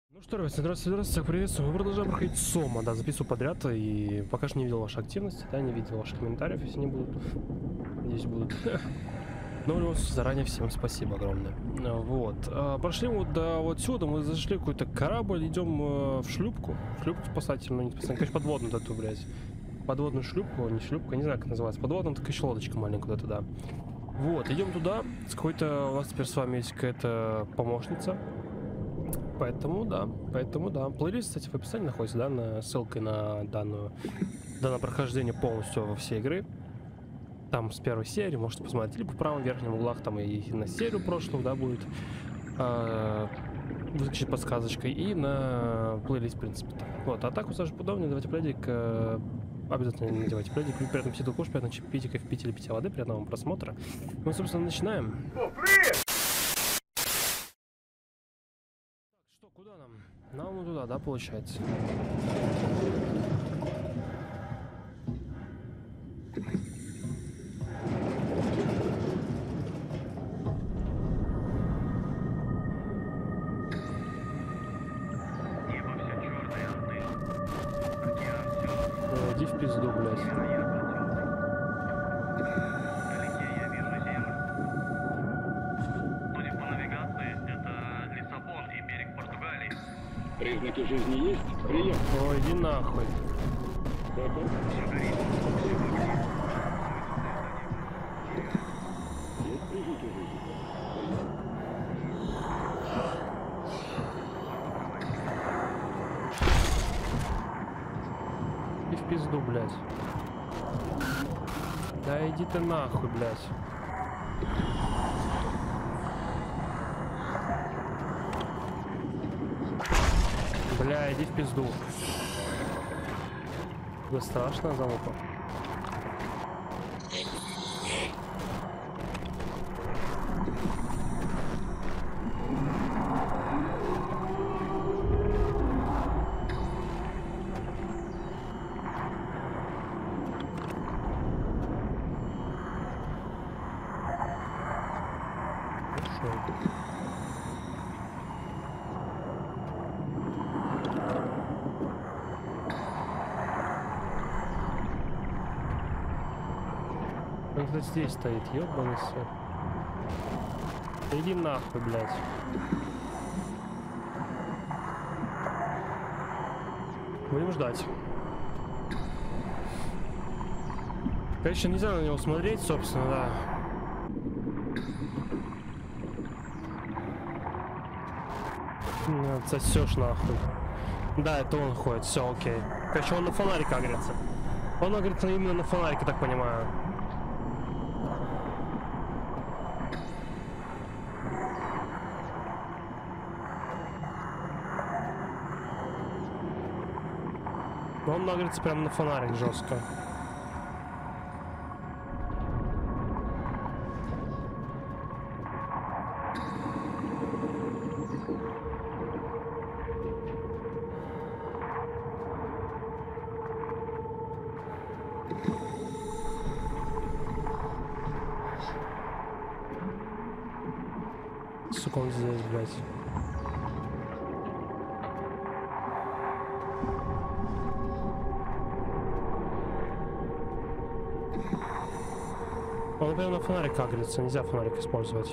Ну что, ребят, здравствуйте, всех приветствую. Мы продолжаем проходить Сома, да, записываю подряд, и пока что не видел вашей активности, да, не видел ваших комментариев, если не будут, здесь будут. Но заранее всем спасибо огромное. Вот, прошли вот до вот сюда, мы зашли в какой-то корабль, идем в шлюпку спасательную, не спасательную, конечно, подводную эту, блядь, подводную шлюпку, не шлюпка, не знаю, как называется, подводная, такая еще лодочка маленькая туда. Вот, идем туда, с какой-то, у нас теперь с вами есть какая-то помощница. Поэтому да. Плейлист, кстати, в описании находится, да, ссылкой на данное прохождение полностью во всей игры. Там с первой серии можете посмотреть, либо в правом верхнем углах там и на серию прошлую, да, будет выскочить подсказочкой, и на плейлист, в принципе. Так. Вот, а так вот даже подобное, давайте пледик, обязательно надевайте пледик, приятного аппетита, кушать, приятного чаепития, кофе пить или питья воды, приятного вам просмотра. Мы, собственно, начинаем. Что, куда нам? Нам туда, да, получается? Небо все черное, океан все. Иди в пизду, блядь. Вдалеке я вижу землю. Судя по навигации, это Лиссабон и берег Португалии. Признаки жизни есть? Прием. Ой, иди нахуй. Все горит, все в огне. Есть признаки жизни? И в пизду, блядь. Да иди ты нахуй, блядь. Бля, иди в пизду. Да страшно, залупа. Он, кстати, здесь стоит, ёбаный свет. Иди нахуй, блядь. Будем ждать. Конечно, нельзя на него смотреть, собственно, да. Сосешь нахуй. Да, это он ходит, все окей. Короче, он на фонарике агрится. Он агрится именно на фонарике, так понимаю. Он нагрется прямо на фонарик жестко. Сука, он здесь, блядь. Он прямо на фонарик агрится, нельзя фонарик использовать.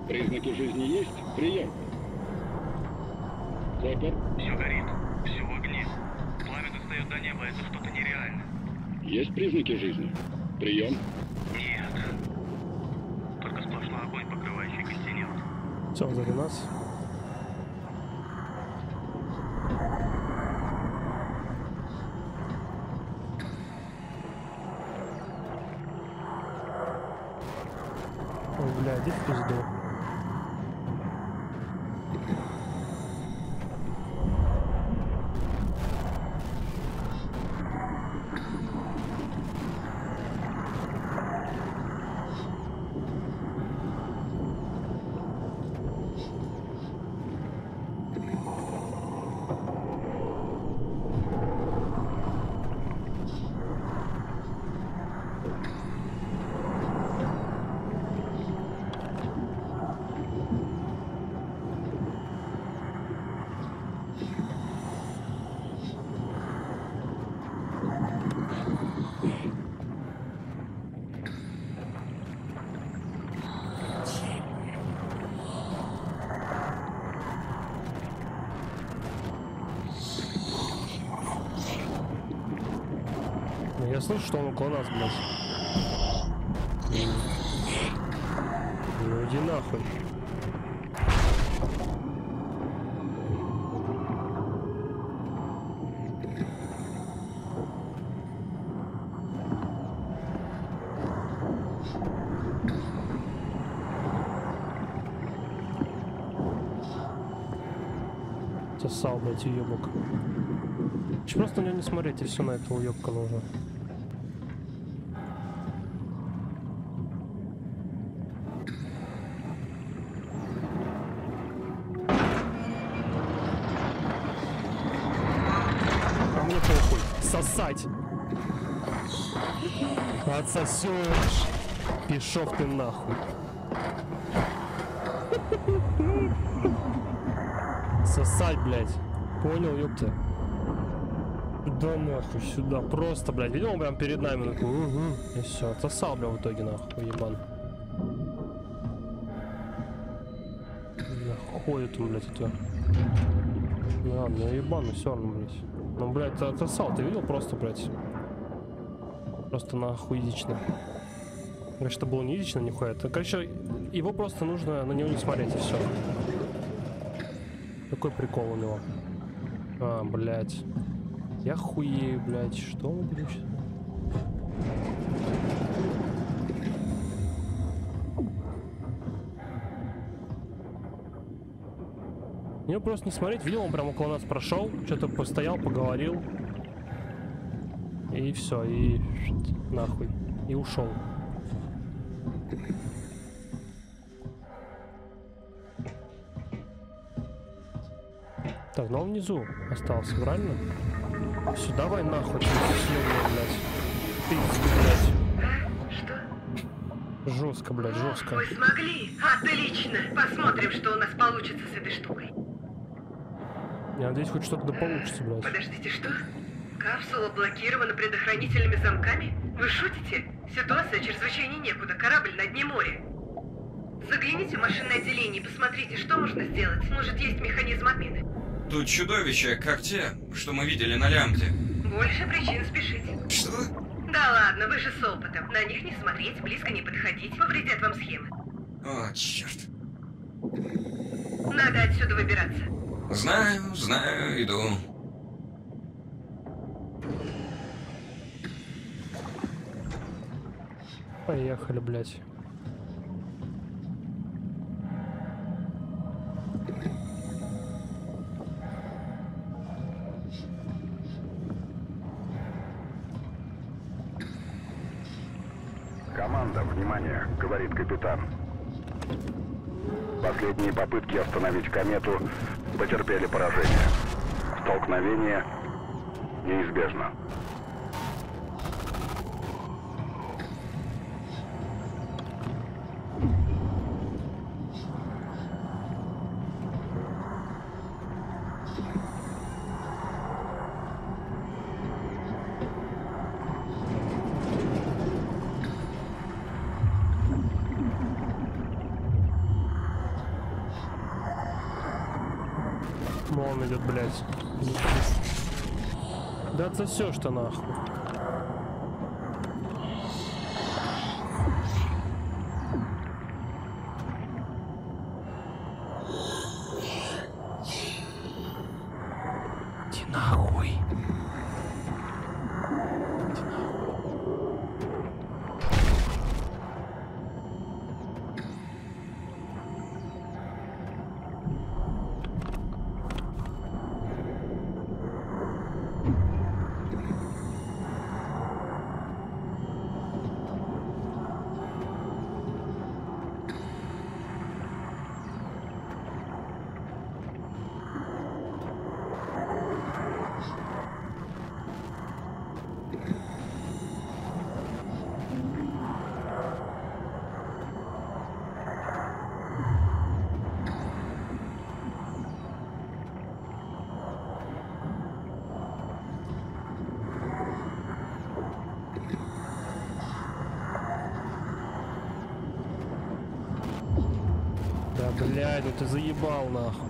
Признаки жизни есть? Прием. Цепер. Все горит, все в огне. Пламя достает до неба, это что-то нереальное. Есть признаки жизни? Прием. Нет. Только сплошной огонь, покрывающий континент. Все, сзади нас. Ой, бля, иди в пизду. Я слышу, что он около нас, блядь. Ну иди нахуй. Сосал, блядь, уебок. Че просто на него не смотреть, и все на этого уебка нужно. А мне похуй. Сосать. Отсосешь. Пішов ты нахуй. Сосать, блядь. Понял, ёпта? Да нахуй сюда. Просто, блядь. Видел, он прям перед нами такой. Угу. И все. Отсосал, бля, в итоге, нахуй, ебан. Ходит он, блядь, это. Да, ну ебан, ну все равно, блядь. Ну, блядь, отсосал, ты видел? Просто, блядь. Просто нахуидично. Короче, это было не идично, нихуя. Это, короче, его просто нужно на него не смотреть, и все. Какой прикол у него? А, блядь. Я хуею, блядь. Что он делает? Него просто не смотреть. Видел, он прям около нас прошел. Что-то постоял, поговорил. И все, и нахуй. И ушел. Так, ну он внизу остался, правильно? Все, давай нахуй, блядь. Ты, блядь. Что? Жестко, блядь, жестко. Вы смогли? Отлично. Посмотрим, что у нас получится с этой штукой. Я надеюсь, хоть что-то да получится, блядь. Подождите, что? Капсула блокирована предохранительными замками? Вы шутите? Ситуация чрезвычайно некуда. Корабль на дне моря. Загляните в машинное отделение и посмотрите, что можно сделать. Может, есть механизм отмены. Тут чудовища, как те, что мы видели на лямбде. Больше причин спешить. Что? Да ладно, вы же с опытом. На них не смотреть, близко не подходить, повредят вам схемы. О, черт. Надо отсюда выбираться. Знаю, иду. Поехали, блядь. «Команда, внимание!» — говорит капитан. Последние попытки остановить комету потерпели поражение. Столкновение неизбежно. Мол, он идет, блядь. Да отсосешь что нахуй. Иди нахуй. Блядь, ну ты заебал нахуй.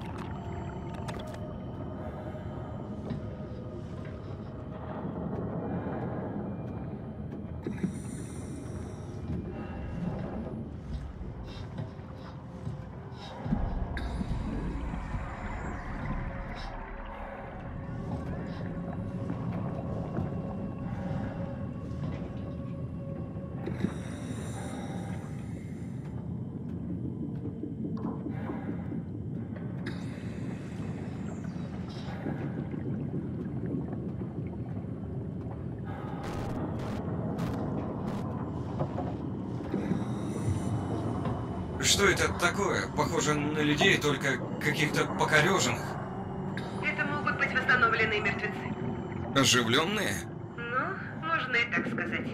Что это такое? Похоже на людей, только каких-то покореженных. Это могут быть восстановленные мертвецы. Оживленные? Ну, можно и так сказать.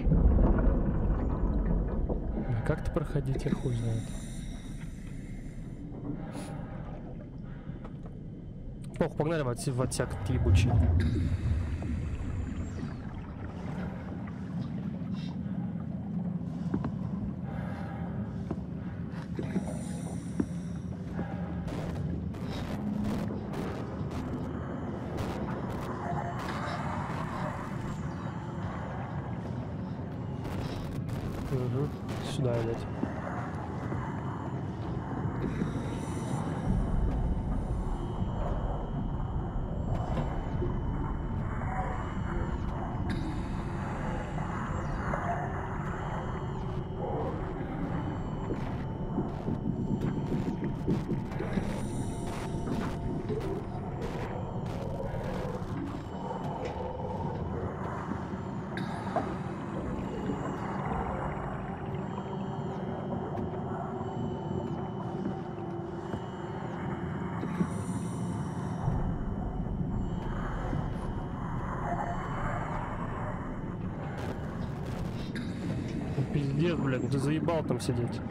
А как-то проходить, я хуй знает. Ох, погнали в отсек ебучий. Угу. Сюда идет. Пиздец, блядь, ну ты заебал там сидеть.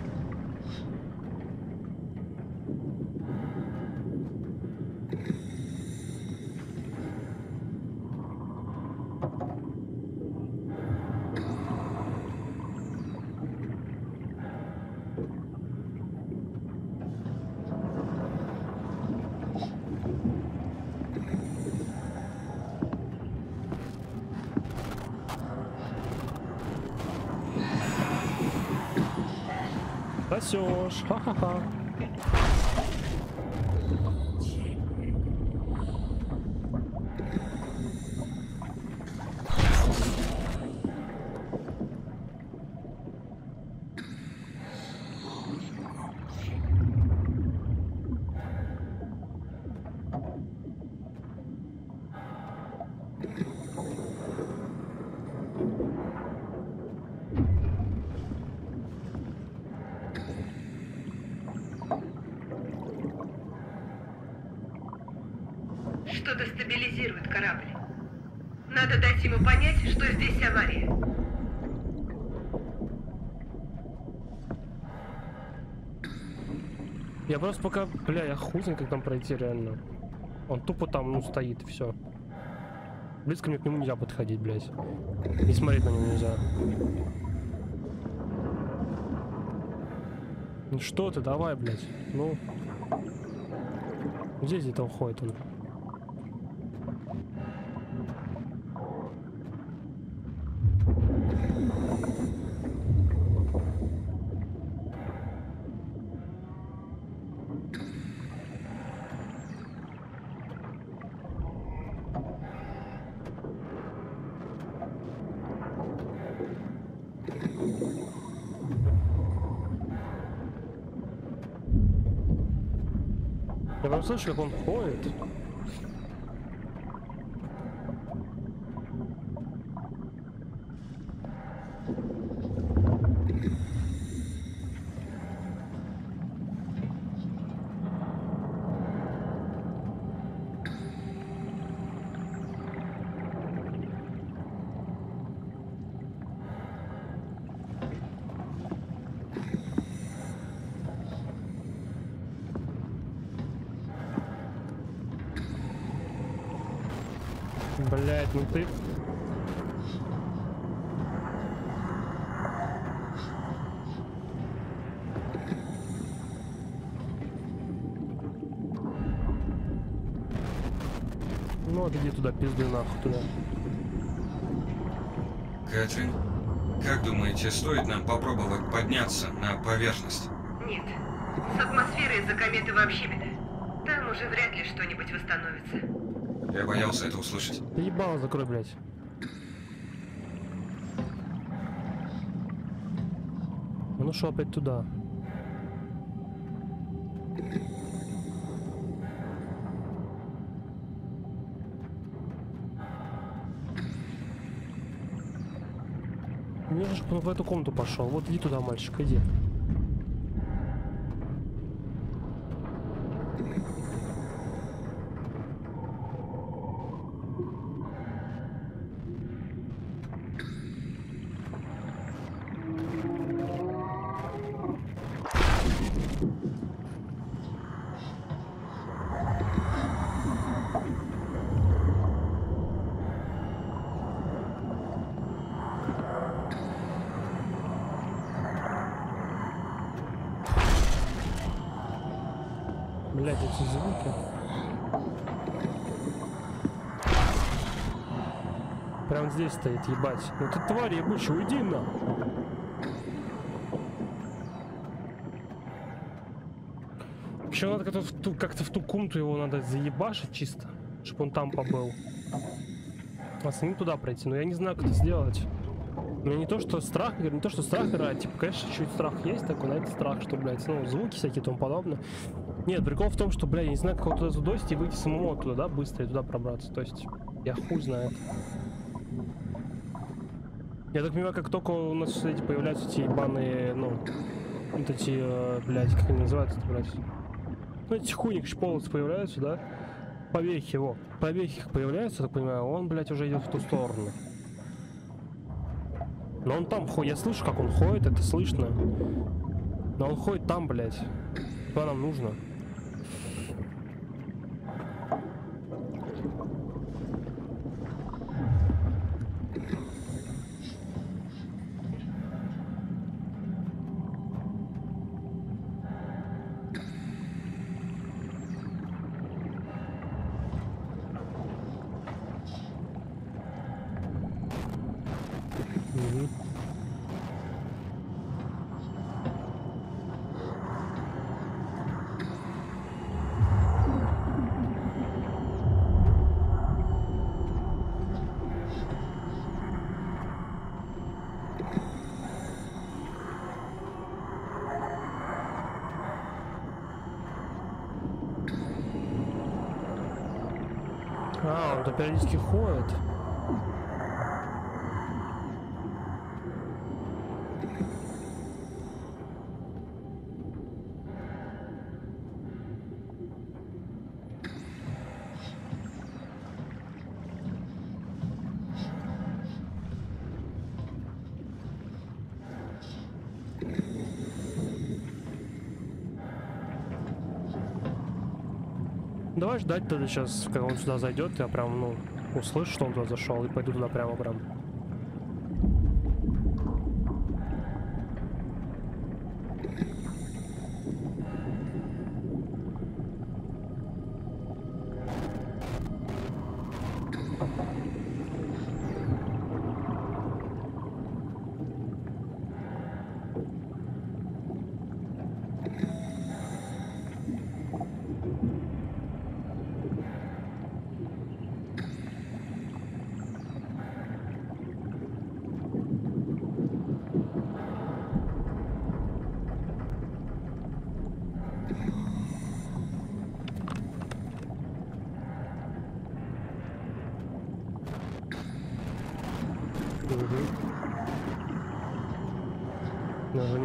Спасешь, ха-ха-ха. Что-то стабилизирует корабль. Надо дать ему понять, что здесь авария. Я просто пока, бля, я хуй знаю, как там пройти реально. Он тупо там, ну, стоит и все. Близко мне к нему нельзя подходить, блядь. И смотреть на него нельзя. Ну что ты, давай, блядь. Ну. Здесь где-то уходит он. Я прям слышу, как он ходит. Блять, ну ты... Ну вот иди туда, пизду нахуй туда. Кэтрин, как думаете, стоит нам попробовать подняться на поверхность? Нет. С атмосферой из-за кометы вообще беда. Там уже вряд ли что-нибудь восстановится. Я боялся это услышать. Ты ебало закрой, блядь. Ну шо, опять туда. Мне же в эту комнату пошел. Вот иди туда, мальчик, иди. Блядь, эти звуки. Прям здесь стоит, ебать. Ну ты тварь ебучая, уйди на. Еще надо как-то в ту комнату его надо заебашить чисто, чтобы он там побыл. А с ним туда пройти, но я не знаю, как это сделать. У меня не то, что страх играет, типа, конечно, чуть страх есть такой, но это страх, что, блядь, ну, звуки всякие и тому подобное. Нет, прикол в том, что, блядь, я не знаю, как его туда задосить и выйти самому оттуда, да, быстро и туда пробраться, то есть, я хуй знает. Я так понимаю, как только у нас эти появляются эти ебаные, ну, вот эти, блядь, как они называются-то, блядь? Ну, эти хуйник полосы появляются, да? Повехи его. Повехи как появляются, я так понимаю, он, блядь, уже идет в ту сторону. Но он там ходит, я слышу, как он ходит, это слышно. Но он ходит там, блядь. Что нам нужно? А, он-то периодически ходит. Давай ждать тогда сейчас, когда он сюда зайдет, я прям, ну, услышу, что он туда зашел, и пойду туда прямо.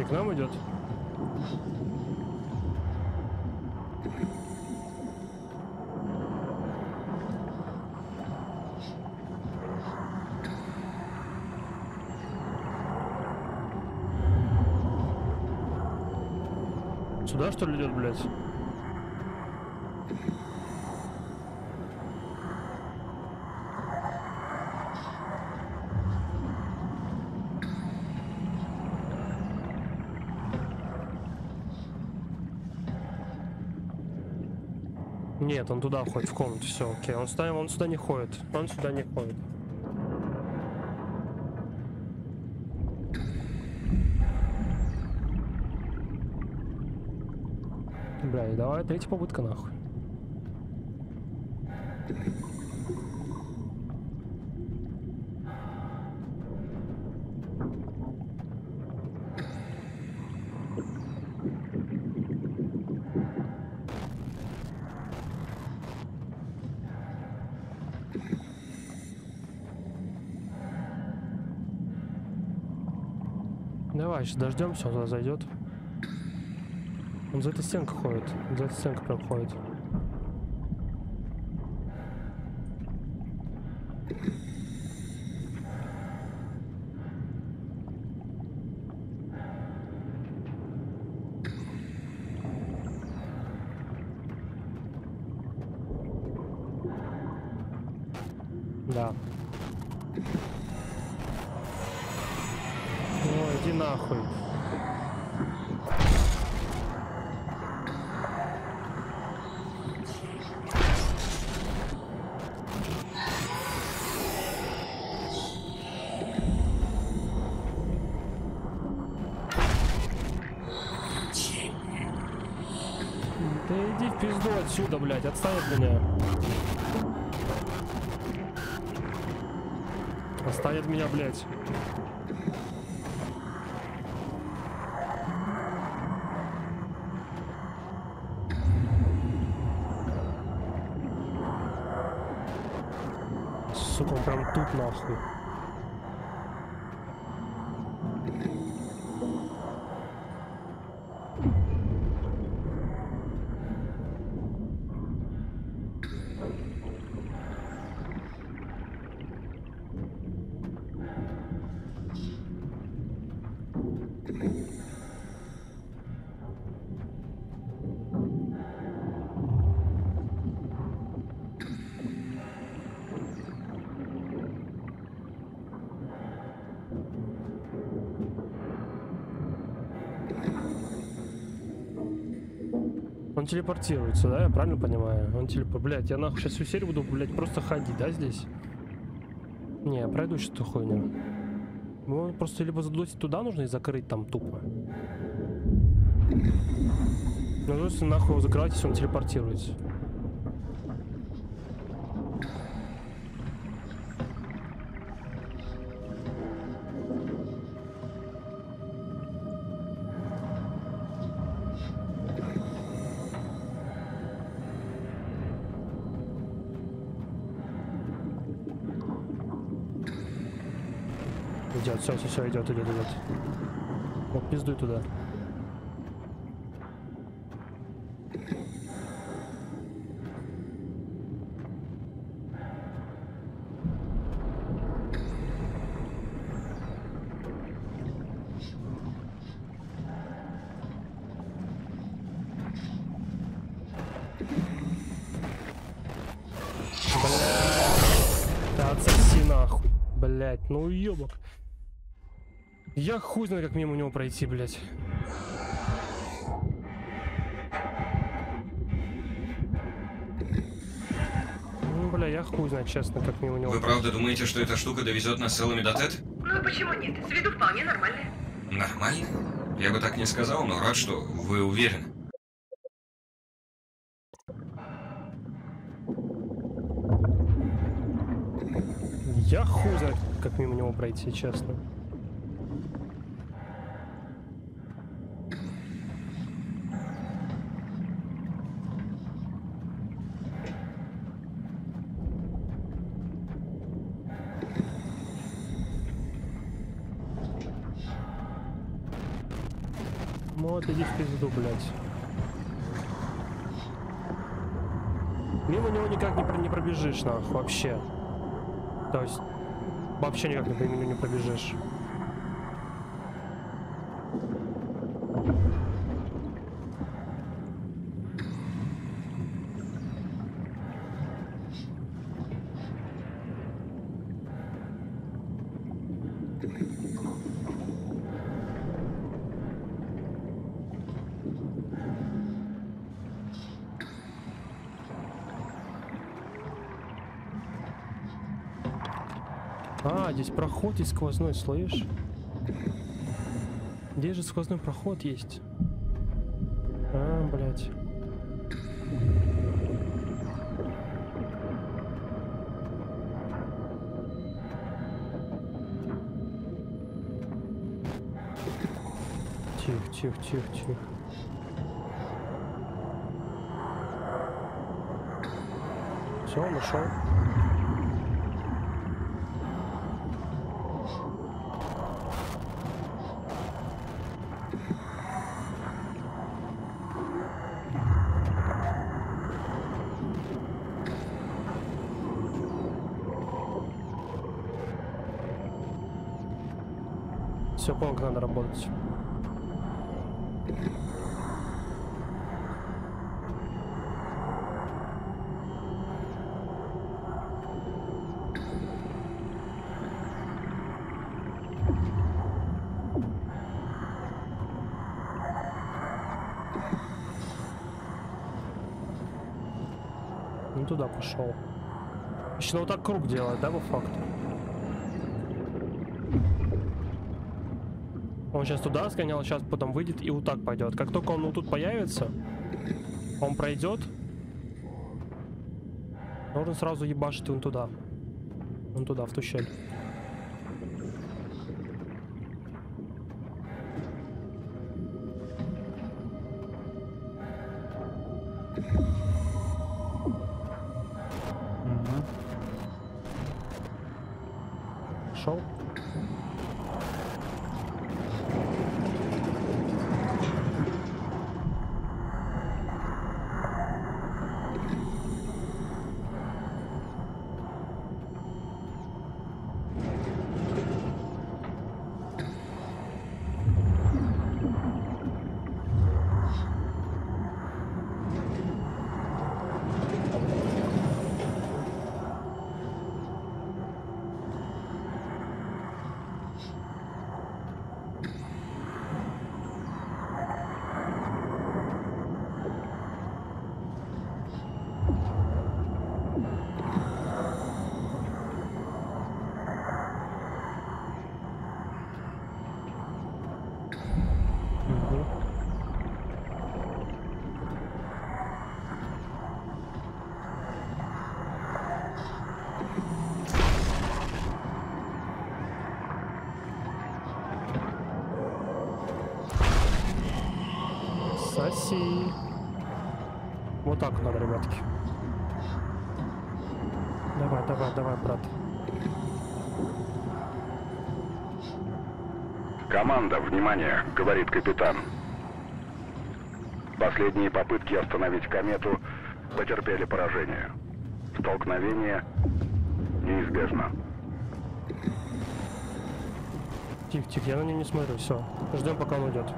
к нам идет? Сюда, что ли, идет, блядь? Нет, он туда ходит, в комнату, все, окей. Он сюда не ходит. Он сюда не ходит. Бля, и давай, третья попытка, нахуй. Давай, сейчас дождемся, он туда зайдет. Он за этой стенкой ходит. За этой стенкой прям ходит. Да. Ой, иди нахуй. Да иди в пизду отсюда, блядь, отстань от меня. Отстань от меня, блядь. Сука, он прям тут нахуй. Он телепортируется, да? Я правильно понимаю? Он Блядь, я нахуй сейчас всю серию буду, блядь, просто ходить, да, здесь? Не, я пройду что-то хуйню. Ну, просто либо задуть туда нужно и закрыть там тупо. Ну, если нахуй его закрывать, если он телепортируется. Идет, все, идет. Вот пиздуй туда. Да отсоси нахуй, блять, ну ёбок. Я хуй знаю, как мимо него пройти, блять. Ну, бля, я хуй знаю, честно, как мимо него. Вы правда думаете, что эта штука довезет нас целыми до Тет? Ну почему нет? С виду вполне нормально. Нормально? Я бы так не сказал, но рад, что вы уверены. Я хуй знаю, как мимо него пройти, честно. Вот иди в пизду, блядь. Мимо него никак не пробежишь, нахуй, вообще. То есть, вообще никак мимо него не пробежишь. А, здесь проход есть сквозной, слышь? Где же сквозной проход есть? А, блядь. Тихо, тихо, тихо, тихо. Все, он ушел. Все, понял, как надо работать. Не туда пошел. Еще вот так круг делает, да, по факту? Он сейчас туда сгонял, сейчас потом выйдет и вот так пойдет. Как только он вот тут появится, он пройдет, нужно сразу ебашить вон туда. Вон туда, в ту щель. Шел. Соси. Вот так надо, ребятки. Давай, давай, давай, брат. Команда, внимание, говорит капитан. Последние попытки остановить комету потерпели поражение. Столкновение неизбежно. Тихо, тихо, я на него не смотрю, все. Ждем, пока он уйдет.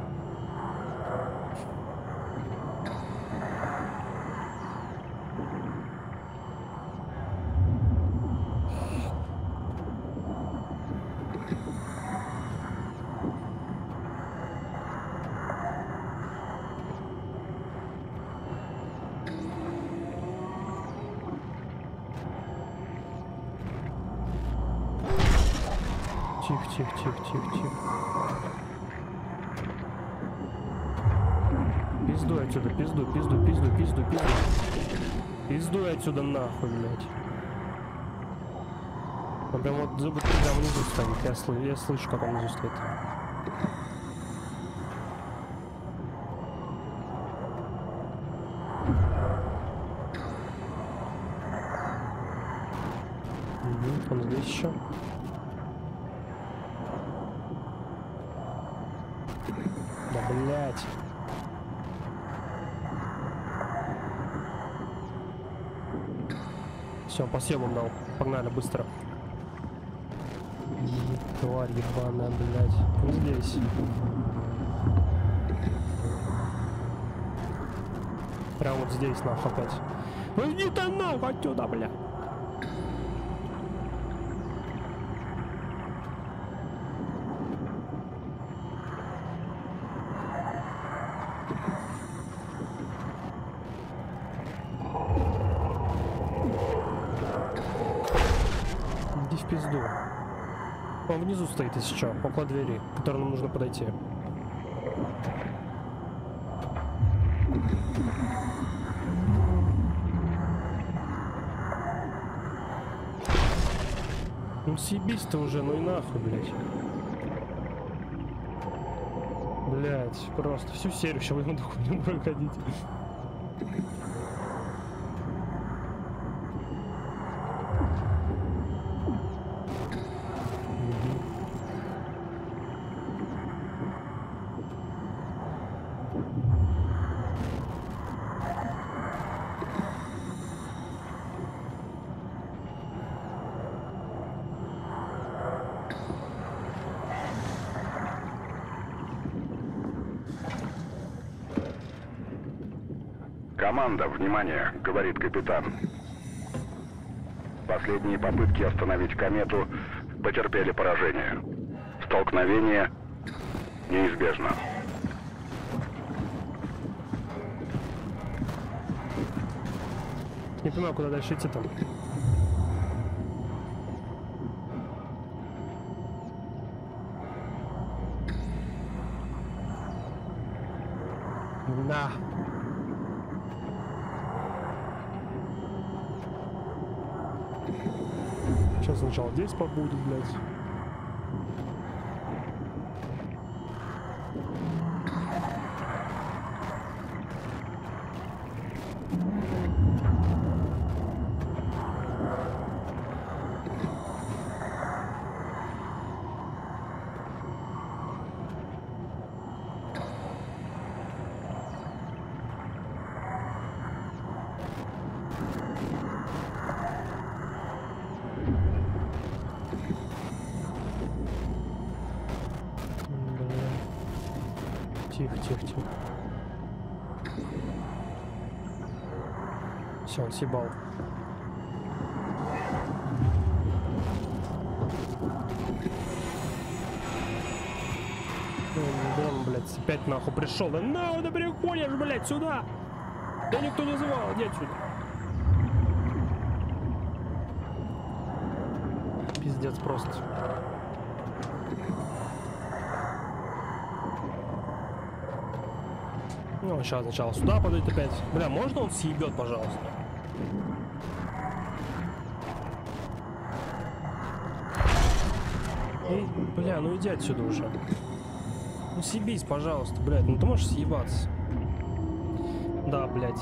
Тихо, тихо, тихо, тихо, тихо. Пиздуй отсюда, пизду, пизду, пизду, пизду, пизду. Пиздуй отсюда нахуй, блядь. Он прям вот прям внизу стоит, я слышу, как он внизу стоит. Он здесь еще. Да, блядь. блядь. Все, по съемам дал. Погнали, быстро. Тварь ебаная, блядь. Вот здесь. Прям вот здесь, нахуй, опять. Иди ты нахуй отсюда, блядь. Иди в пизду. Он внизу стоит, если что, около двери, к которой нам нужно подойти. Ну съебись-то уже, ну и нахуй, блядь. Блядь, просто всю серию сейчас будем будем проходить. «Команда, внимание!» — говорит капитан. Последние попытки остановить комету потерпели поражение. Столкновение неизбежно. Не понимаю, куда дальше идти там. На. Сейчас сначала здесь побудет, блядь. Тихо, тихо, тихо. Все, он съебал. Вон, блядь, опять нахуй пришел. Да нахуй ты приходишь, блядь, сюда! Да никто не звал, иди отсюда. Пиздец просто. Ну, сейчас сначала сюда подойдет опять. Бля, можно он съебет, пожалуйста? Эй, бля, ну иди отсюда уже. Ну съебись, пожалуйста, блядь. Ну ты можешь съебаться? Да, блядь.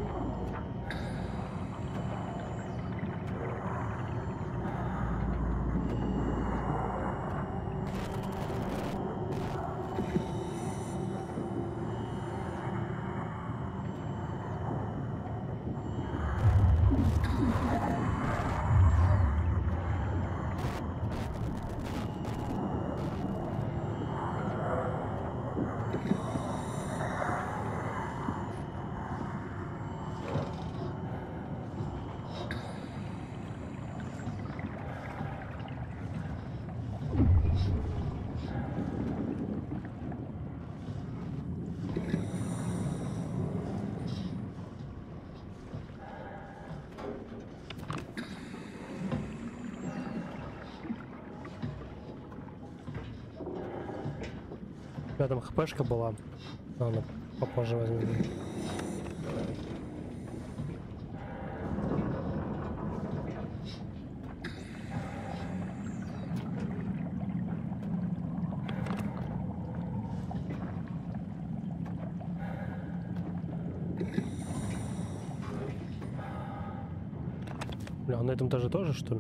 У меня там хпшка была. Ладно, попозже возьмем. Бля, на этом этаже тоже, что ли?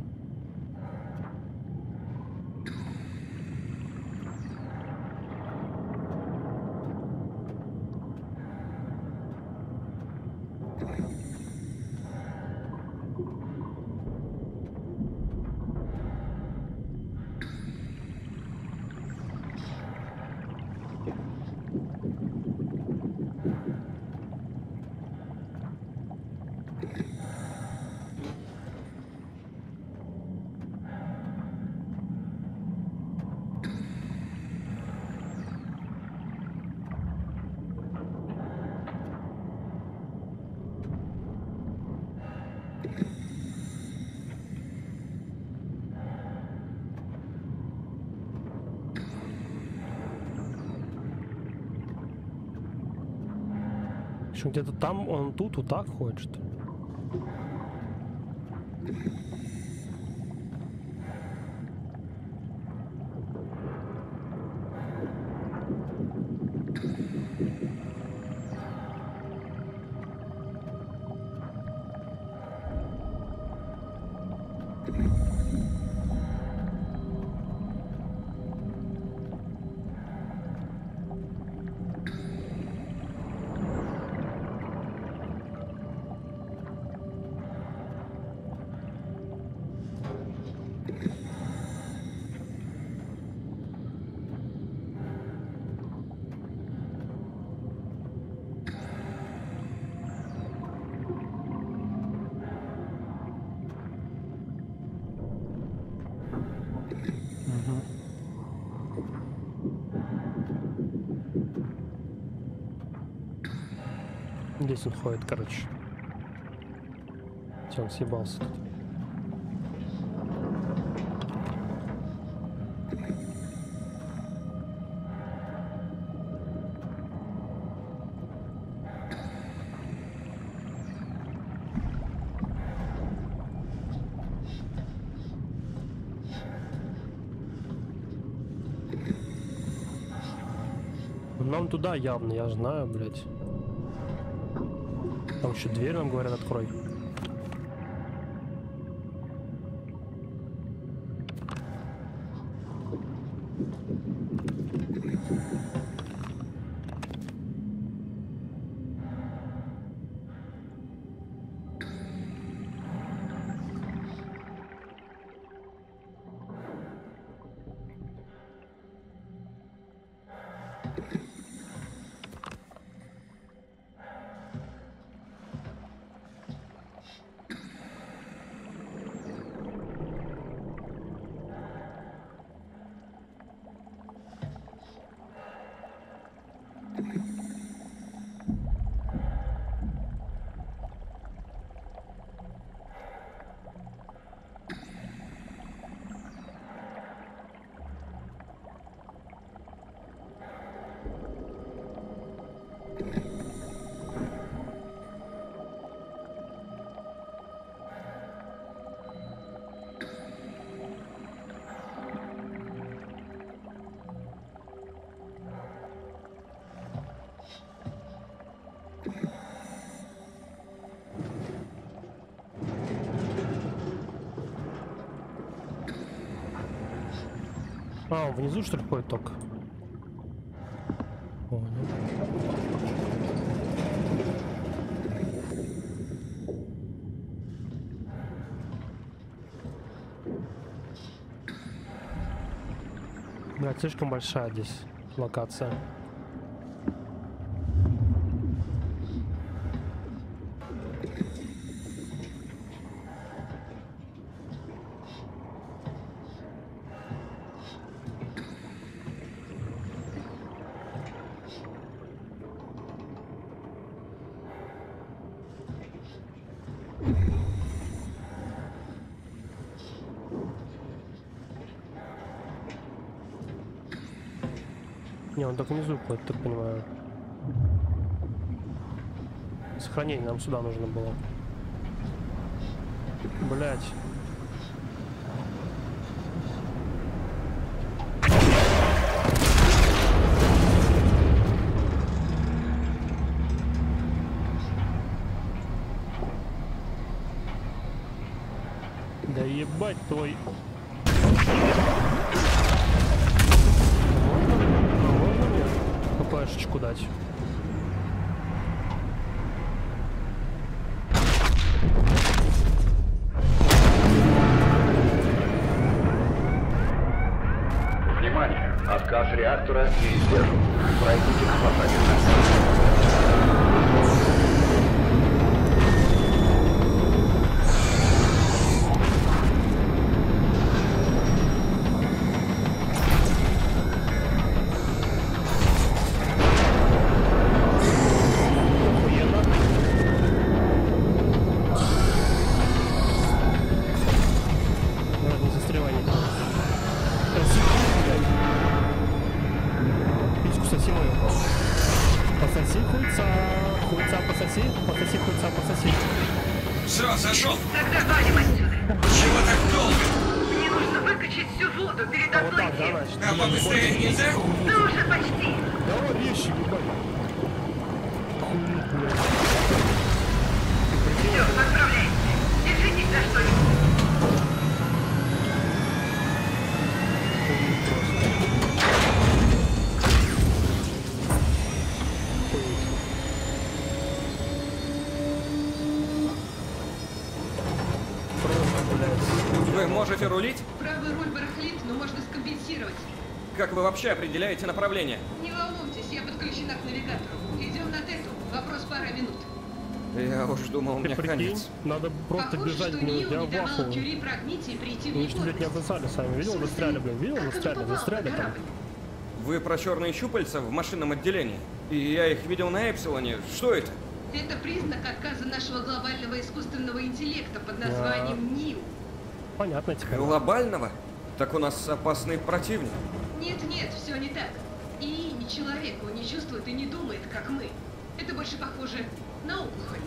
Что где-то там, он тут, вот так ходит, что ли? Здесь он ходит, короче. Все, он съебался тут. Нам туда явно, я знаю, блядь. Там еще дверь нам говорят, открой. А, он внизу, что ли, ходит только? Понял. Блядь, слишком большая здесь локация. Не, он так внизу ходит, так понимаю. Сохранение нам сюда нужно было. Блять. Да ебать твой. ХПшечку дать. навигатора и сдержу. Пройдите к спасательной. Все, зашел. Тогда валим отсюда. Чего так долго? Мне нужно выкачать всю воду перед отплытием. А побыстрее нельзя? Ну уже почти. Давай вещи, ебать. Все, отправляйтесь. Держитесь за что-нибудь. Вы можете рулить? Правый руль барахлит, но можно скомпенсировать. Как вы вообще определяете направление? Не волнуйтесь, я подключена к навигатору. Идем на Тету. Вопрос пара минут. Я уж думал, Ты мне прикинь, конец. надо просто Похоже, бежать что к нему, Нил я не давал ваху. Кюри прогнить и прийти в Они что, блядь, не негодность. отсосали сами, видел, застряли, блин, видел, Как застряли, он попал застряли на там. корабль? Вы про черные щупальца в машинном отделении? И я их видел на Эпсилоне. Что это? Это признак отказа нашего глобального искусственного интеллекта под названием НИУ. Понятно теперь. Глобального? Так у нас опасный противник. Нет, все не так. И не человек, он не чувствует и не думает, как мы. Это больше похоже на опухоль.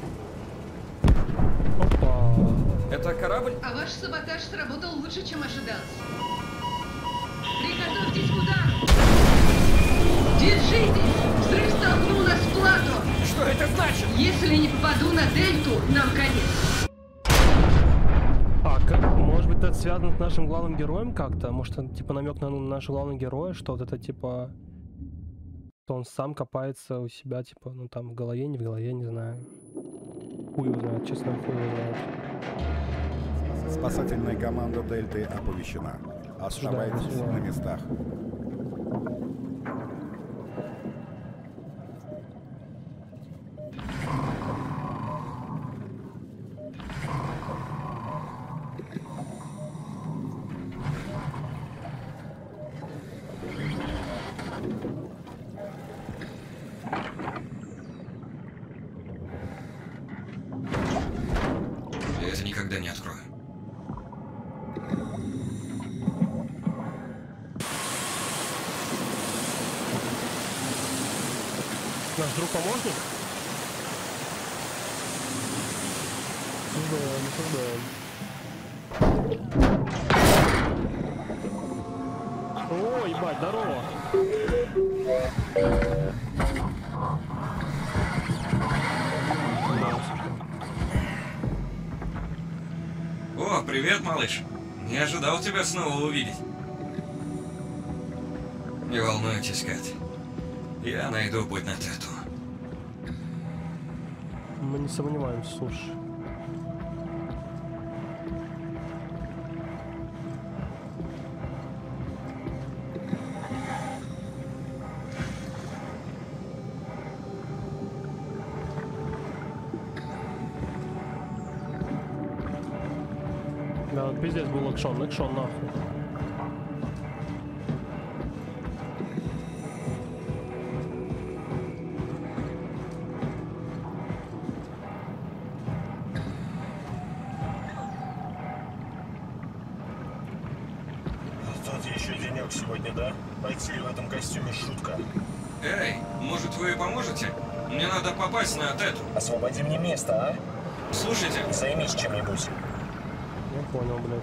Опа. Это корабль? А ваш саботаж сработал лучше, чем ожидалось. Приготовьтесь к удару! Держитесь! Взрыв столкнул нас в плато! Что это значит? Если не попаду на дельту, нам конец. А, может быть, это связано с нашим главным героем как-то? Может, это типа намек на нашего главного героя, что вот это типа... Что он сам копается у себя, типа, ну там в голове, не в голове, не знаю. Хуй его знает, честно, хуй его знает. Спасательная команда Дельты оповещена. Оставайтесь на местах. Я это никогда не открою. Наш друг-помощник? О, ебать, здорово. О, привет, малыш. Не ожидал тебя снова увидеть. Не волнуйтесь, Кать. Я найду путь на Тету. Мы не сомневаемся, слушай. Да, вот пиздец был экшон нахуй. Тот еще денек сегодня, да? Пойти в этом костюме шутка. Эй, может вы поможете? Мне надо попасть на Тету. Освободи мне место, а? Слушайте. Займись чем-нибудь. Я понял, блядь.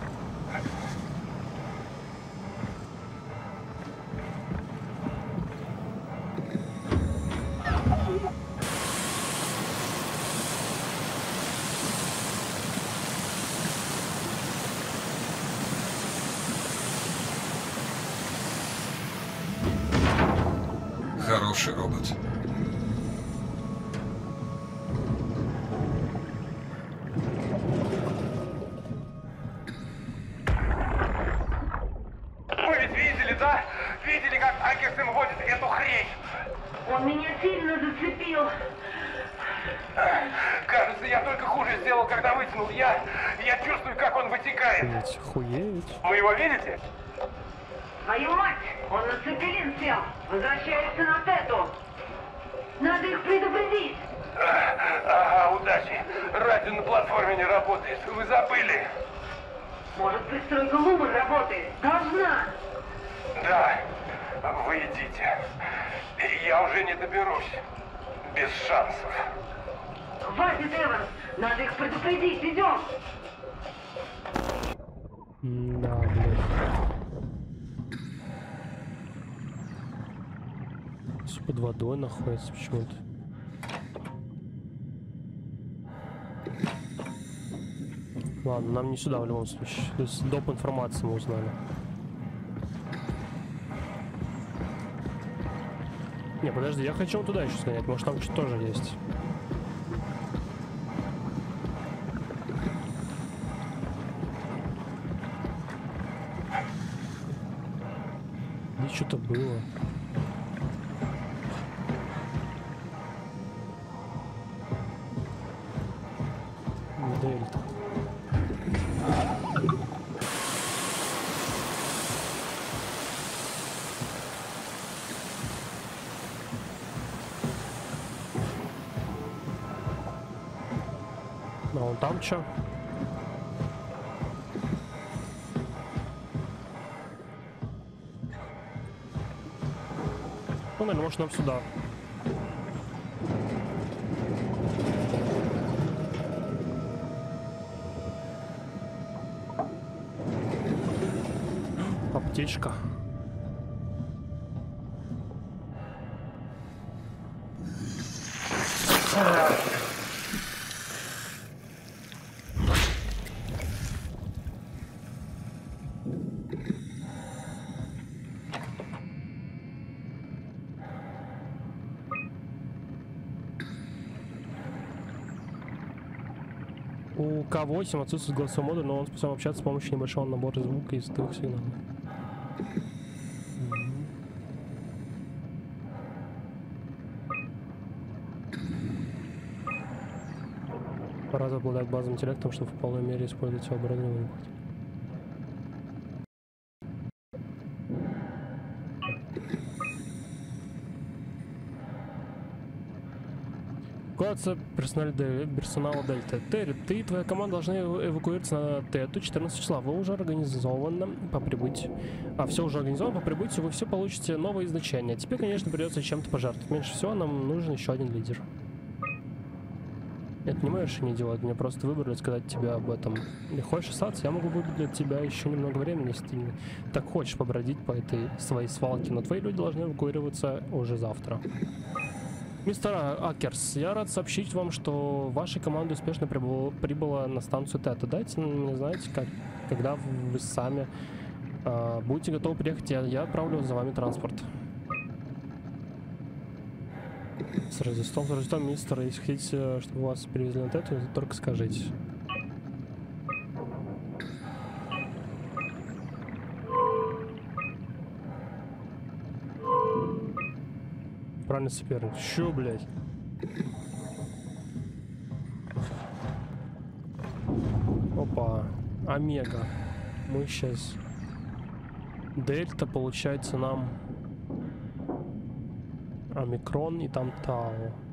Хороший робот. Вы ведь видели, да? Видели, как Агент Я только хуже сделал, когда вытянул. Я чувствую, как он вытекает. Охуеть. Вы его видите? Твою мать! Он на цепелин сел! Возвращается на Тету! Надо их предупредить! Ага, удачи. Радио на платформе не работает. Вы забыли? Может, пристройка Луман работает? Должна! Да. Вы идите. Я уже не доберусь. Без шансов. Хватит, Эванс! Надо их предупредить! Идем! Да, блядь. Все под водой находится почему-то. Ладно, нам не сюда в любом случае. То есть доп. Информации мы узнали. Не, подожди, я хочу туда еще сгонять. Может, там что-то тоже есть. Здесь что-то было. Дельта. А вон там что? Ну, наверное, может нам сюда. Аптечка. У К8 отсутствует голосовой модуль, но он способен общаться с помощью небольшого набора звука из двух сигналов. Раз обладает базовым интеллектом, чтобы в полной мере использовать его оборудование. Эвакуация персонала Дельта. Терри, ты и твоя команда должны эвакуироваться на Тету 14 числа. Вы уже организованы по прибытию. Все уже организовано по прибытию, вы все получите новые значения. Теперь, конечно, придется чем-то пожертвовать. Меньше всего нам нужен еще один лидер. Это не мое решение делать, мне просто выбрали сказать тебе об этом. Не хочешь остаться, я могу выбрать для тебя еще немного времени, если ты так хочешь побродить по этой своей свалке, но твои люди должны эвакуироваться уже завтра. Мистер Акерс, я рад сообщить вам, что ваша команда успешно прибыла на станцию Тета. Дайте мне знать, когда вы сами будете готовы приехать, я отправлю за вами транспорт. С Рождеством, мистер, если хотите, чтобы вас перевезли на Тету, только скажите. Правильно, соперник. Чё, блядь? Опа. Омега. Мы сейчас... Дельта, получается, нам... Омикрон и там Тау.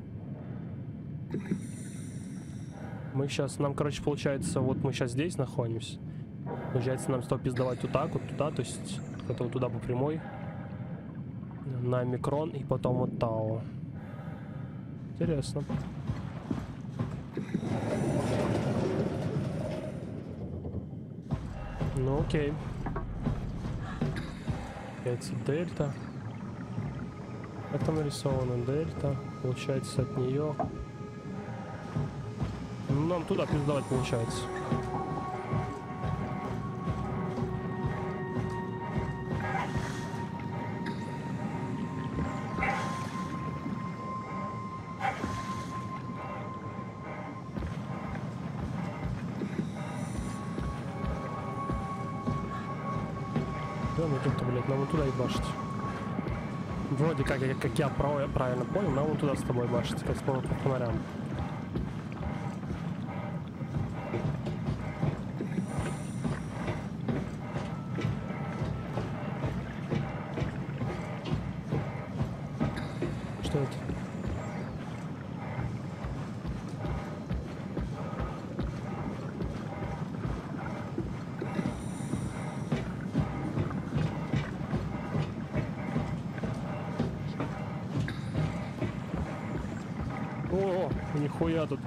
Мы сейчас... Нам, короче, получается, вот мы сейчас здесь находимся. Получается, нам стоит пиздовать вот так вот туда, то есть это вот туда по прямой. На Омикрон и потом вот Тау. Интересно. Ну окей. Это Дельта. Это нарисовано Дельта. Получается от нее. Ну, нам туда пиздовать получается. Ну тут-то, блядь, нам вот туда и башить. Вроде как я правильно понял, нам вот туда с тобой башить, как по фонарям. Нихуя тут.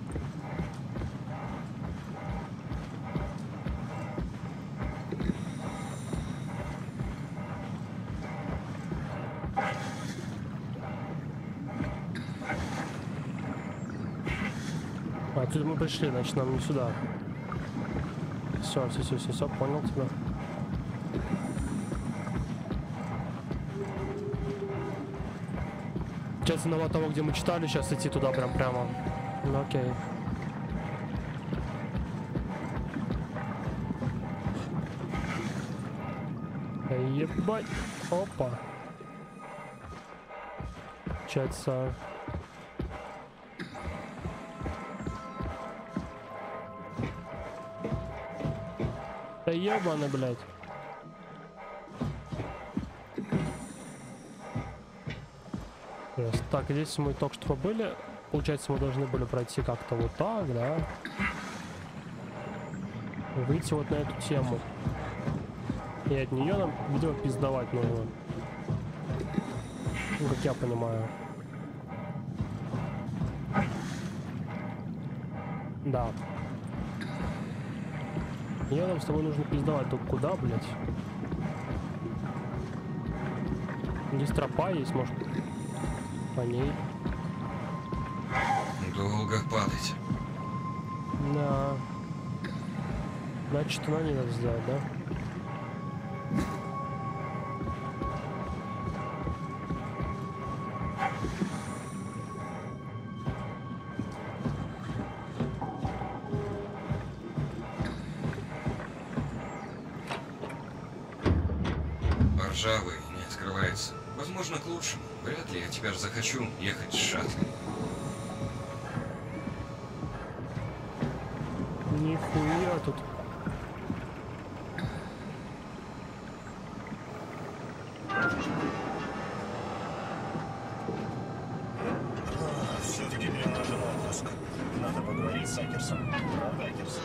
Отсюда мы пришли, значит нам не сюда. Все, понял тебя. Сейчас на того, где мы читали, сейчас идти туда прямо. Ну окей. Ебать. Опа. Получается. Да ебаный, блядь. Так, здесь мы только что побыли. Получается, мы должны были пройти как-то вот так, да? Выйти вот на эту тему. И от нее нам, видимо, пиздовать нужно. Ну, как я понимаю. Да. Ее нам с тобой нужно пиздовать. Только куда, блядь? Здесь тропа есть, может, по ней. Долго падать. Да. Значит, на ней надо сделать, да? Ржавый, не открывается. Возможно, к лучшему. Вряд ли я теперь захочу ехать с шаттлом. Нихуя тут. Все-таки мне нужен отпуск. Надо поговорить с Акерсом. Правда, Акерс?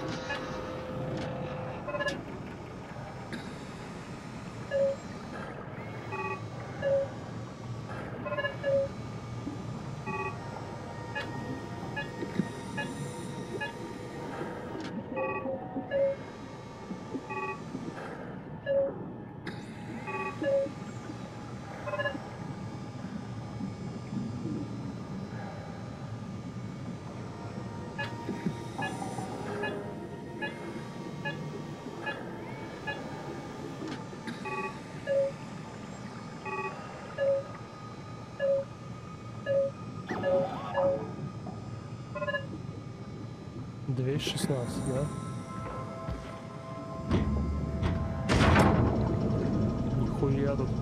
$216, да? Нихуя тут.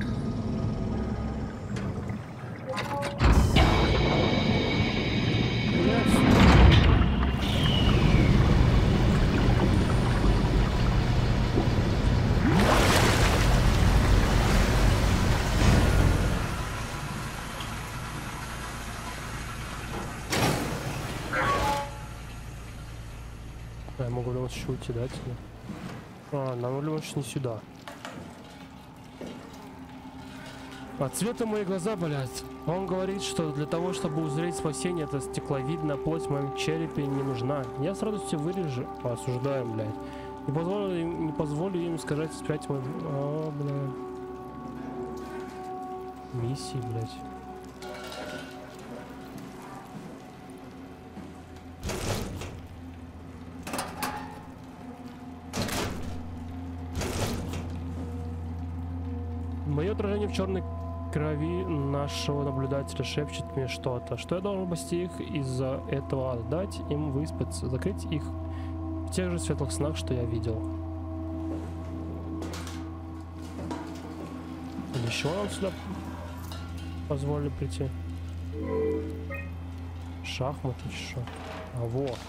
Я могу в любом случае уйти, да, отсюда? А, нам в любом случае не сюда. От цвета мои глаза болят. Он говорит, что для того, чтобы узреть спасение, эта стекловидная плоть в моем черепе не нужна. Я с радостью вырежу. Осуждаем, блядь. Не позволю им сказать спять мой... О, бля. Миссии, блядь. Мое отражение в черной крови нашего наблюдателя шепчет мне что-то. Что я должен спасти их из-за этого, дать им выспаться, закрыть их в тех же светлых снах, что я видел. Для чего нам сюда позволили прийти? Шахматы, что? А вот.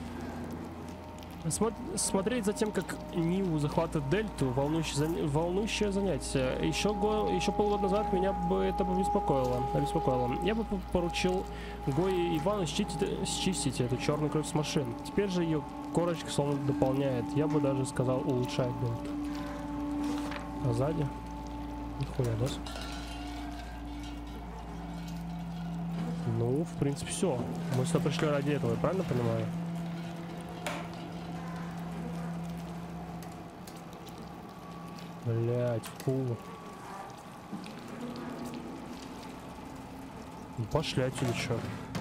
Смотреть за тем, как Ниву захватывает Дельту, волнующее занятие. Еще полгода назад меня бы это обеспокоило. Я бы поручил Гое и Ивану счистить эту черную кровь с машин. Теперь же ее корочка словно дополняет. Я бы даже сказал, улучшает Дельту. А сзади? Нихуя, да? Ну, в принципе, все. Мы сюда пришли ради этого, я правильно понимаю? Блять, фу. Ну, пошли отсюда, чё.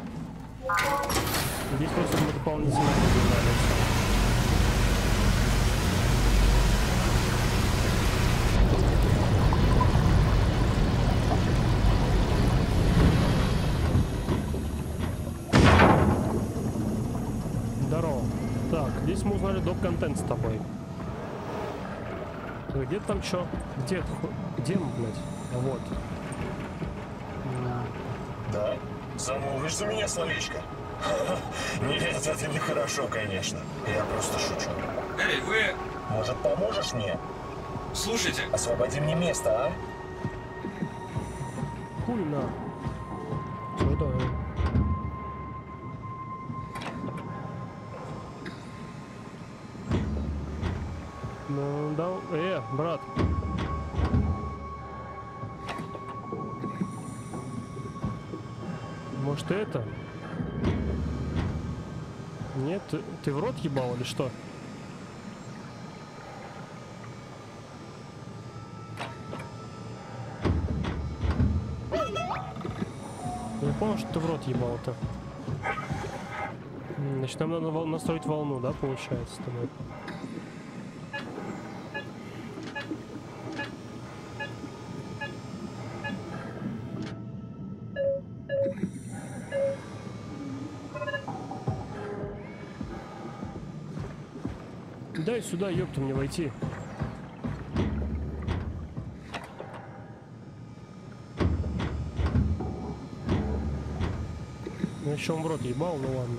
Здесь просто мы дополнительно не. Здорово. Так, здесь мы узнали доп-контент с тобой. Где там чё? Где мы, блядь? А вот. Да? Замолвишь за меня словечко? Нет, это нехорошо, конечно. Я просто шучу. Эй, вы... Может, поможешь мне? Слушайте. Освободи мне место, а? Хуй на. Всё, давай. Ну, да, брат. Может, это? Нет, ты в рот ебал или что? Я понял, что ты в рот ебал-то. Значит, нам надо настроить волну, да, получается, с тобой? Дай сюда, ёпта, мне войти. Я еще он в рот ебал, ну ладно.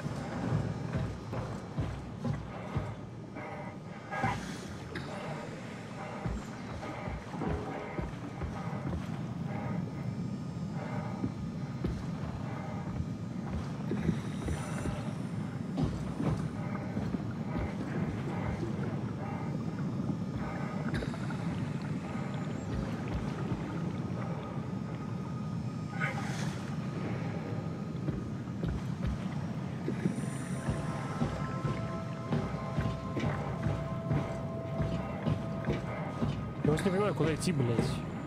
Я просто не понимаю, куда идти, блядь.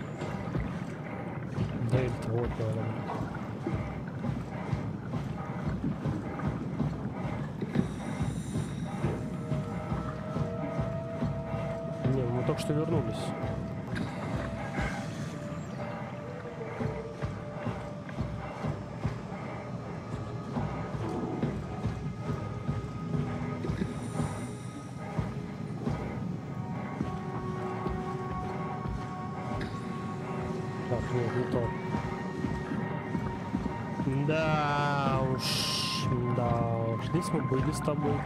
Да это вот, наверное. Не, мы только что вернулись. Нет, не то. Да уж, здесь мы были с тобой.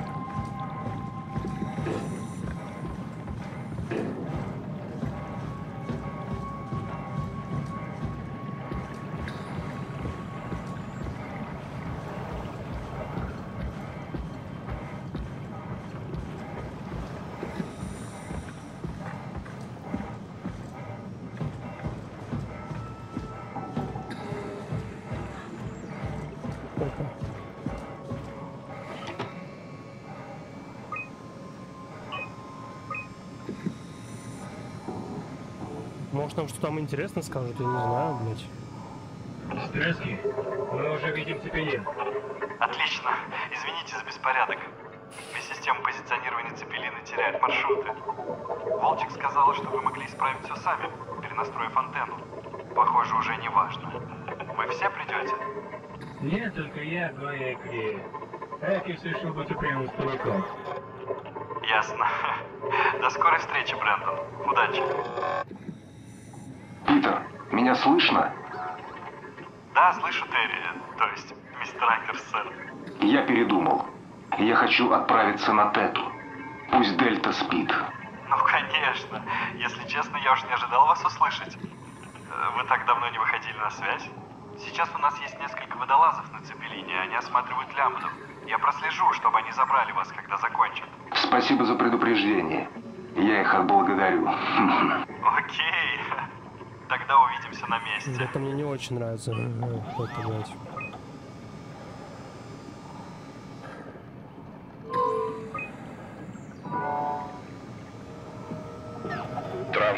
Может, нам что там интересно скажут, я не знаю, блядь. Здравствуйте. Мы уже видим Цепелин. Отлично. Извините за беспорядок. Система позиционирования Цепелина теряет маршруты. Волчек сказала, что вы могли исправить все сами, перенастроив антенну. Похоже, уже не важно. Вы все придете? Нет, только я, Гоя и Клея. Экис решил быть упрямым стариком. Ясно. До скорой встречи, Брэндон. Удачи. Питер, меня слышно? Да, слышу, Терри. То есть, мистер Андерсон. Я передумал. Я хочу отправиться на Тету. Пусть Дельта спит. Ну, конечно. Если честно, я уж не ожидал вас услышать. Вы так давно не выходили на связь? Сейчас у нас есть несколько водолазов на Цепелине, они осматривают лямбду. Я прослежу, чтобы они забрали вас, когда закончат. Спасибо за предупреждение. Я их отблагодарю. Окей. Тогда увидимся на месте. Это мне не очень нравится. Это, блядь.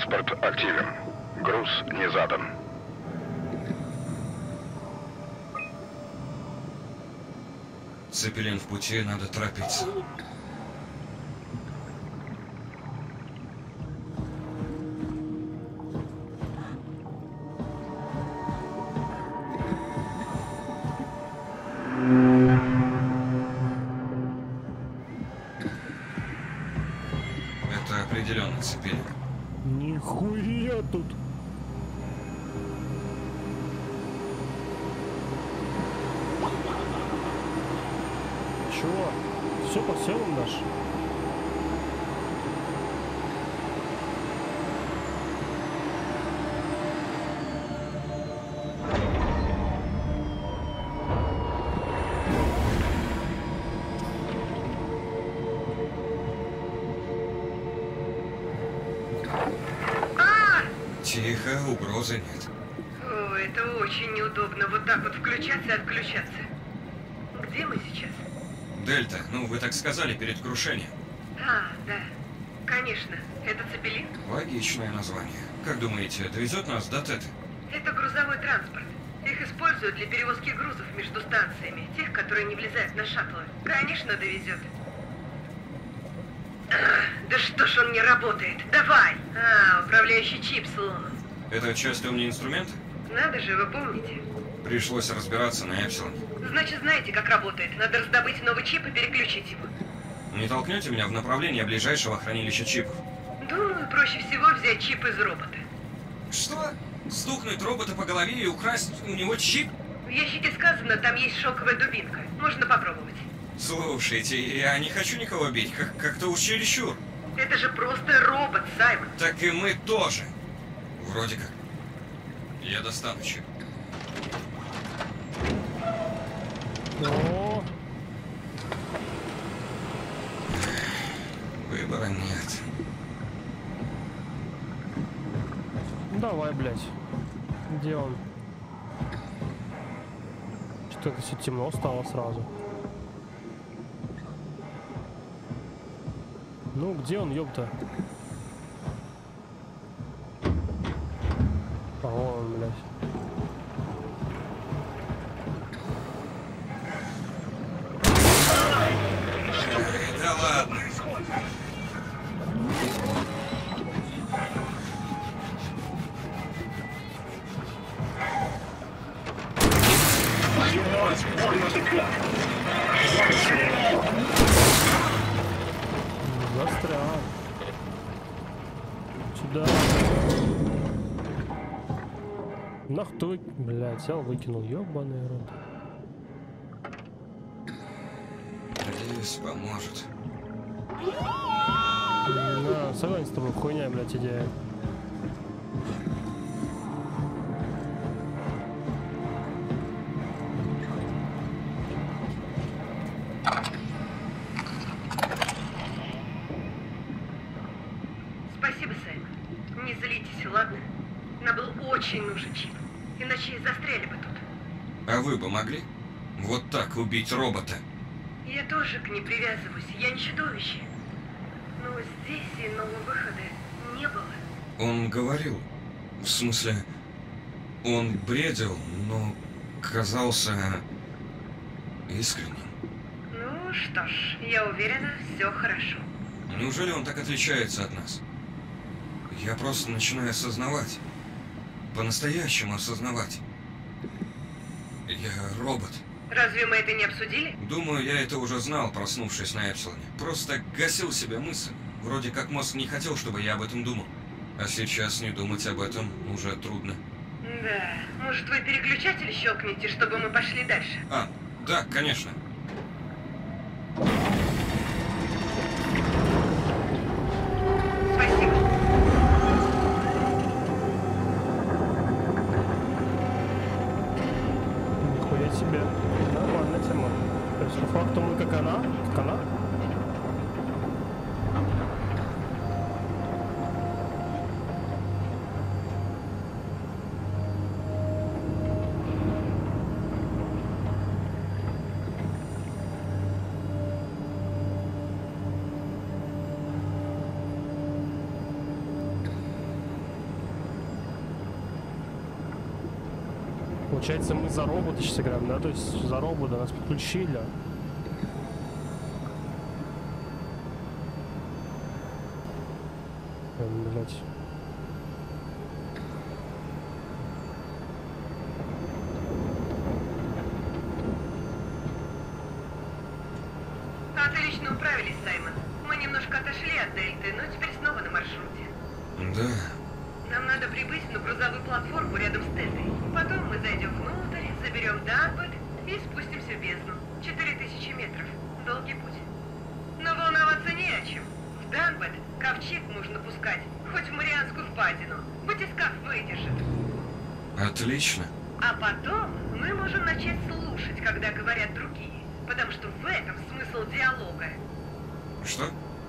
Транспорт активен. Груз не задан. Цепелин в пути, надо торопиться. Это определенно Цепелин. Нихуя тут. Чего? Все по селам наш? Тихо, угрозы нет. О, это очень неудобно, вот так вот включаться и отключаться. Где мы сейчас? Дельта, ну вы так сказали перед крушением. А, да. Конечно, это Цепелин. Логичное название. Как думаете, довезет нас до Теты? Это грузовой транспорт. Их используют для перевозки грузов между станциями, тех, которые не влезают на шаттлы. Конечно, довезет. Да что ж он не работает? Давай! Управляющий чип сломан. Это часть инструмента? Надо же, вы помните? Пришлось разбираться на Эпсилоне. Значит, знаете, как работает. Надо раздобыть новый чип и переключить его. Не толкнете меня в направлении ближайшего хранилища чипов? Думаю, проще всего взять чип из робота. Что? Стукнуть робота по голове и украсть у него чип? В ящике сказано, там есть шоковая дубинка. Можно попробовать. Слушайте, я не хочу никого бить, как-то уж чересчур. Это же просто робот, Саймон. Так и мы тоже. Вроде как. Я достану чип. О. Выбора нет. Давай, блядь. Где он? Что-то все темно стало сразу. Ну, где он, ёпта? А вон он, блядь. Да ладно. Застрял. Сюда. Нах ты, блядь, взял, выкинул, ёбаный рот. Надеюсь, поможет. Да, согласен с тобой, хуйня, блядь, идея. Спасибо, Саймон. Не злитесь, ладно? Нам был очень нужен чип. Иначе застряли бы тут. А вы бы могли? Вот так убить робота? Я тоже к ней привязываюсь. Я не чудовище. Но здесь иного выхода не было. Он говорил. В смысле, он бредил, но казался искренним. Ну что ж, я уверена, все хорошо. Неужели он так отличается от нас? Я просто начинаю осознавать. По-настоящему осознавать. Я робот. Разве мы это не обсудили? Думаю, я это уже знал, проснувшись на Эпсилоне. Просто гасил себе мысль. Вроде как мозг не хотел, чтобы я об этом думал. А сейчас не думать об этом уже трудно. Да, может вы переключатель щелкните, чтобы мы пошли дальше? А, да, конечно. Спасибо. Нихуя себе. Нормальная тема. То есть по факту мы как она? Как она? получается, мы за робота сейчас играем, да? То есть за робота нас подключили. Блять. Отлично управились, Саймон. Мы немножко отошли от Дельты, но теперь снова на маршруте. Да. Нам надо прибыть на грузовую платформу рядом с Дельтой. Потом мы зайдем внутрь, заберем Данбет и спустимся в бездну. 4000 метров. Долгий путь. Но волноваться не о чем. В Данбет ковчег можно пускать, хоть в Марианскую впадину. Батискаф выдержит. Отлично. А потом мы можем начать слушать, когда говорят другие. Потому что в этом смысл диалога. Что?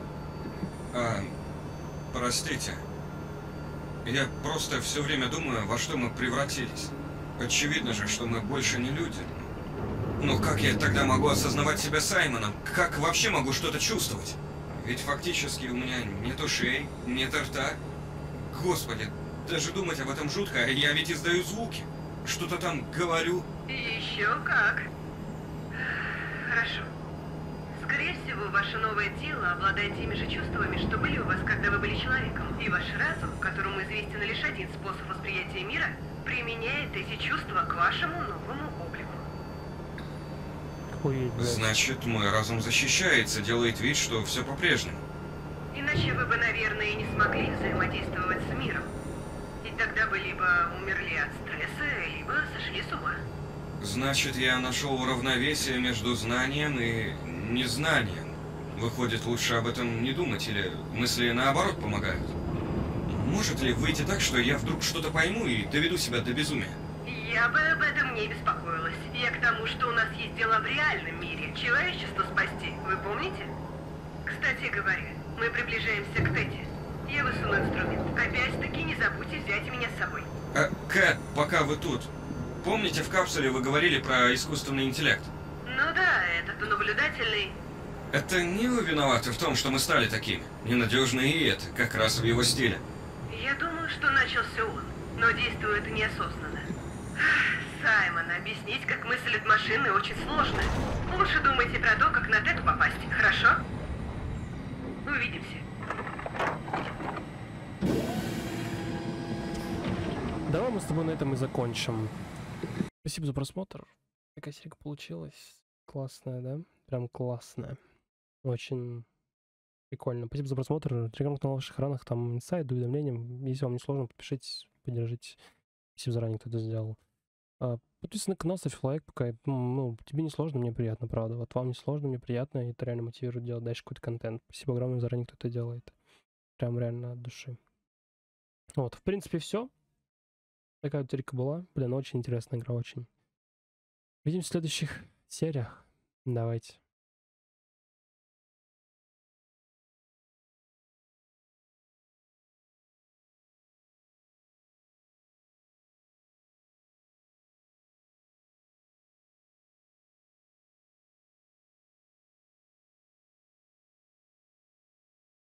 Простите. Я просто все время думаю, во что мы превратились. Очевидно же, что мы больше не люди. Но как я тогда могу осознавать себя Саймоном? Как вообще могу что-то чувствовать? Ведь фактически у меня нет ушей, нет рта. Господи, даже думать об этом жутко, я ведь издаю звуки. Что-то там говорю. Еще как. Хорошо. Скорее всего, ваше новое тело обладает теми же чувствами, что были у вас, когда вы были человеком. И ваш разум, которому известен лишь один способ восприятия мира, применяет эти чувства к вашему новому облику. Значит, мой разум защищается, делает вид, что все по-прежнему. Иначе вы бы, наверное, и не смогли взаимодействовать с миром. И тогда бы либо умерли от стресса, либо сошли с ума. Значит, я нашел равновесие между знанием и незнанием. Выходит, лучше об этом не думать, или мысли наоборот помогают? Может ли выйти так, что я вдруг что-то пойму и доведу себя до безумия? Я бы об этом не беспокоилась. Я к тому, что у нас есть дела в реальном мире. Человечество спасти, вы помните? Кстати говоря, мы приближаемся к Тете. Я высуну инструмент. Опять-таки не забудьте взять меня с собой. Кэт, пока вы тут. Помните, в капсуле вы говорили про искусственный интеллект? Ну да, этот наблюдательный... Это не вы виноваты в том, что мы стали такими. Ненадежные, и это как раз в его стиле. Я думаю, что начал все он, но действует неосознанно. Саймон, объяснить, как мыслят машины, очень сложно. Лучше думайте про то, как на Тету попасть, хорошо? Увидимся. Давай мы с тобой на этом и закончим. Спасибо за просмотр. Такая серия получилась. Классная, да? Прям классная. Очень прикольно. Спасибо за просмотр. Телеграм-канал на ваших экранах, там инсайд, уведомления. Если вам не сложно, подпишитесь, поддержите. Спасибо заранее, кто это сделал. Подписывайся на канал, ставь лайк, пока тебе не сложно, мне приятно, правда. Вот вам не сложно, мне приятно, и это реально мотивирует делать дальше какой-то контент. Спасибо огромное заранее, кто это делает. Прям реально от души. Вот, в принципе, все. Такая вот река была. Блин, очень интересная игра, очень. Увидимся в следующих сериях. Давайте.